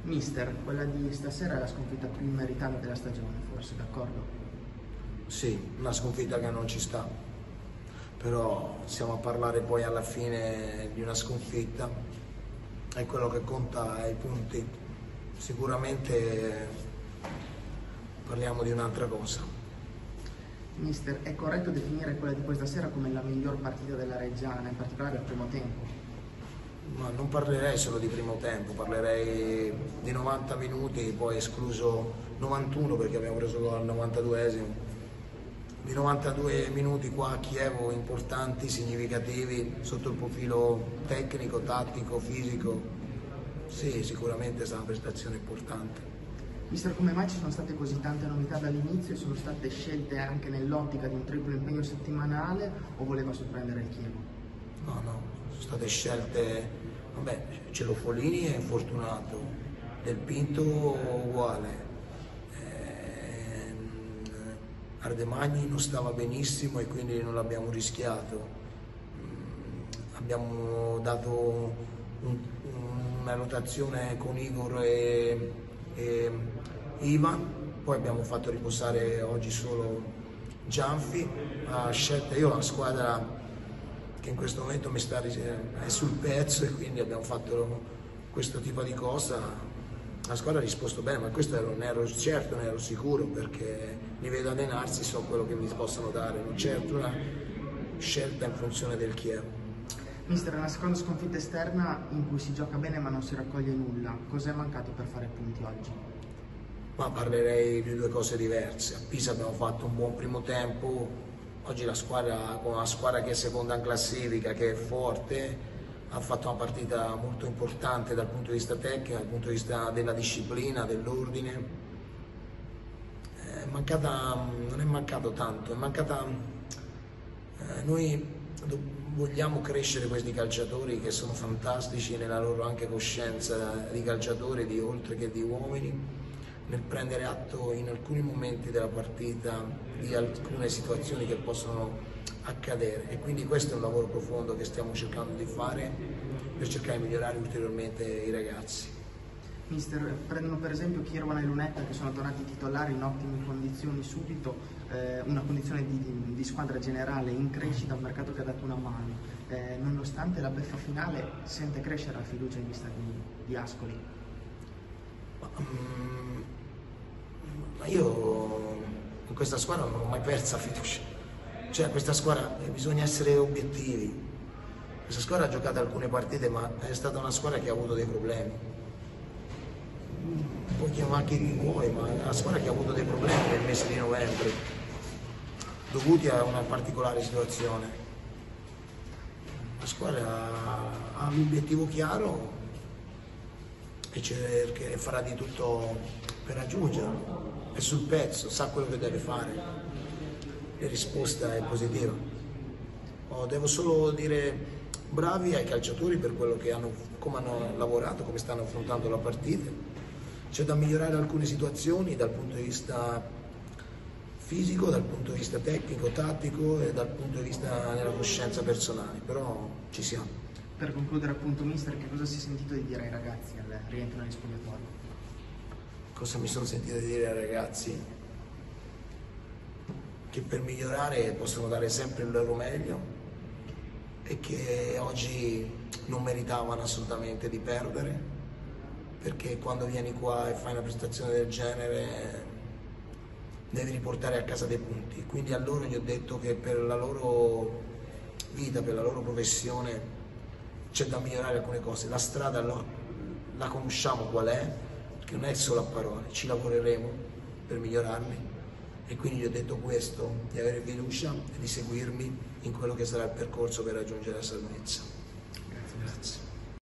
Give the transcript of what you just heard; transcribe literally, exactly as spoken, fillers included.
Mister, quella di stasera è la sconfitta più immeritata della stagione, forse, d'accordo? Sì, una sconfitta che non ci sta, però stiamo a parlare poi alla fine di una sconfitta e quello che conta è i punti. Sicuramente parliamo di un'altra cosa. Mister, è corretto definire quella di questa sera come la miglior partita della Reggiana, in particolare al primo tempo? Ma non parlerei solo di primo tempo, parlerei di novanta minuti, poi escluso novantuno perché abbiamo preso gol al novantaduesimo. Di novantadue minuti qua a Chievo importanti, significativi sotto il profilo tecnico, tattico, fisico. Sì, sicuramente è stata una prestazione importante. Mister, come mai ci sono state così tante novità dall'inizio e sono state scelte anche nell'ottica di un triplo impegno settimanale o voleva sorprendere il Chievo? No, no, sono state scelte, vabbè, Celofolini è fortunato, Del Pinto uguale, ehm, Ardemagni non stava benissimo e quindi non l'abbiamo rischiato. Mm, abbiamo dato un, una rotazione con Igor e, e Ivan, poi abbiamo fatto riposare oggi solo Gianfi. Ha scelto, io la squadra che in questo momento mi sta è sul pezzo e quindi abbiamo fatto questo tipo di cosa. La squadra ha risposto bene, ma questo non ero certo, ne ero sicuro perché li vedo allenarsi, so quello che mi possono dare, non c'è una scelta in funzione del Chievo. Mister, è una seconda sconfitta esterna in cui si gioca bene ma non si raccoglie nulla. Cos'è mancato per fare punti oggi? Ma parlerei di due cose diverse. A Pisa abbiamo fatto un buon primo tempo, oggi la squadra, con una squadra che è seconda in classifica, che è forte, ha fatto una partita molto importante dal punto di vista tecnico, dal punto di vista della disciplina, dell'ordine. È mancata, non è mancato tanto, è mancata... Eh, noi vogliamo crescere questi calciatori che sono fantastici nella loro anche coscienza di calciatori, di oltre che di uomini, nel prendere atto in alcuni momenti della partita di alcune situazioni che possono accadere e quindi questo è un lavoro profondo che stiamo cercando di fare per cercare di migliorare ulteriormente i ragazzi. Mister, prendono per esempio Chierovan e Lunetta che sono tornati titolari in ottime condizioni subito, eh, una condizione di, di squadra generale in crescita, un mercato che ha dato una mano. Eh, nonostante la beffa finale, sente crescere la fiducia in vista di, di Ascoli? Ma, um, ma io in questa squadra non ho mai persa fiducia. Cioè, questa squadra eh, bisogna essere obiettivi. Questa squadra ha giocato alcune partite, ma è stata una squadra che ha avuto dei problemi. Puoi chiamare anche chi vuoi, ma è una squadra che ha avuto dei problemi nel mese di novembre, dovuti a una particolare situazione. La squadra ha un obiettivo chiaro e cerca, farà di tutto per raggiungerlo. È sul pezzo, sa quello che deve fare. La risposta è positiva. Oh, devo solo dire bravi ai calciatori per quello che hanno, come hanno lavorato, come stanno affrontando la partita. C'è da migliorare alcune situazioni dal punto di vista fisico, dal punto di vista tecnico, tattico e dal punto di vista della coscienza personale, però ci siamo. Per concludere appunto, mister, che cosa si è sentito di dire ai ragazzi al rientro negli spogliatoi? Cosa mi sono sentito di dire ai ragazzi? Che per migliorare possono dare sempre il loro meglio e che oggi non meritavano assolutamente di perdere, perché quando vieni qua e fai una prestazione del genere devi riportare a casa dei punti. Quindi a loro gli ho detto che per la loro vita, per la loro professione c'è da migliorare alcune cose. La strada la, la conosciamo qual è, perché non è solo a parole, ci lavoreremo per migliorarli e quindi gli ho detto questo, di avere fiducia e di seguirmi in quello che sarà il percorso per raggiungere la salvezza. Grazie. Grazie.